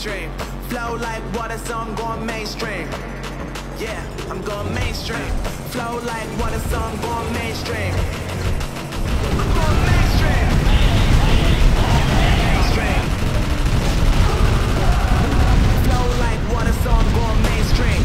mainstream. Flow like water, so I'm going mainstream. Yeah, I'm going mainstream. Flow like water, so I'm going mainstream. I'm going mainstream. Mainstream. Flow like water, so I'm going mainstream.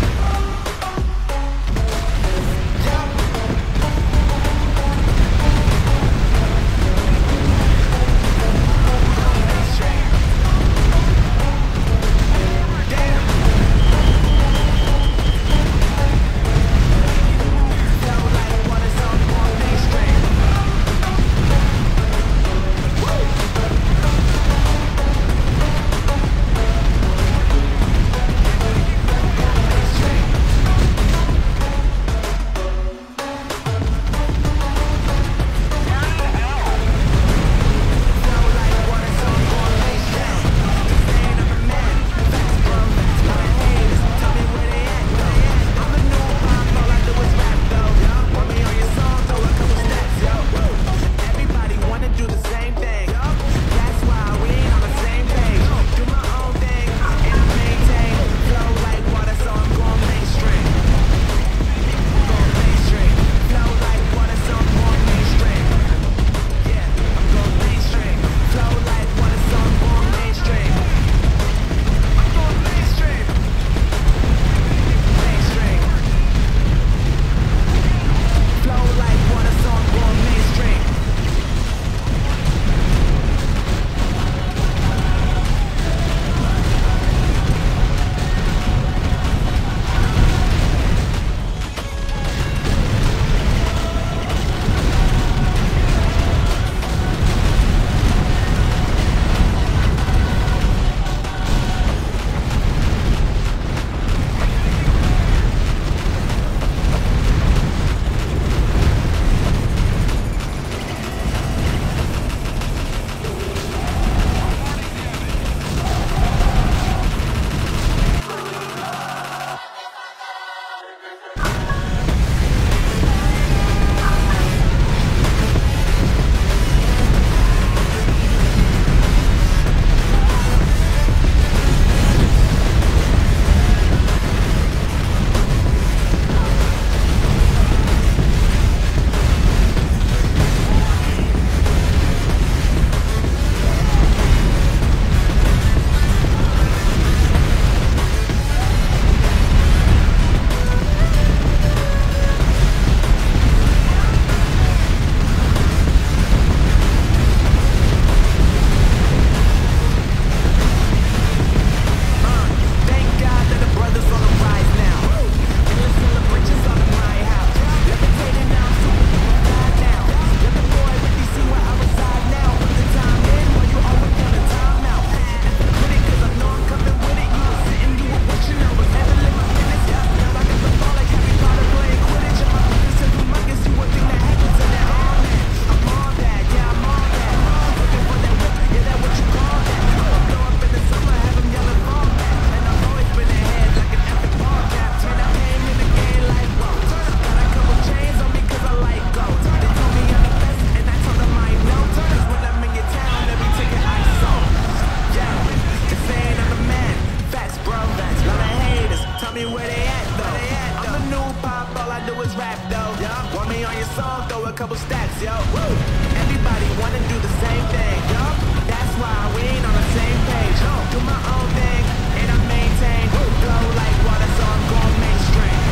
Couple stacks, yo. Woo. Everybody wanna do the same thing, yo. That's why we ain't on the same page. Do my own thing and I maintain. Flow like water, so I'm going mainstream.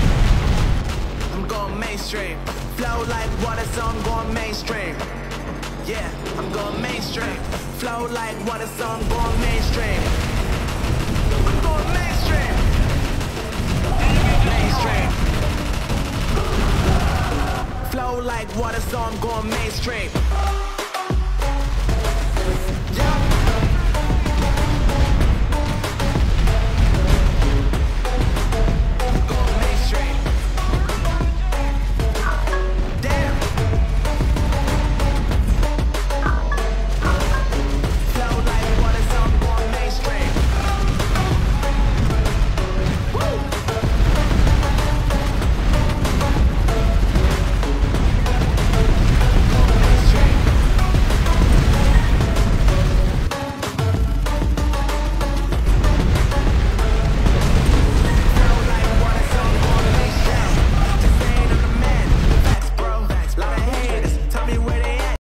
I'm going mainstream. Flow like water, so I'm going mainstream. Yeah, I'm going mainstream. Flow like water, so I'm going mainstream. I'm going mainstream. Mainstream. Flow like water, so I'm going mainstream.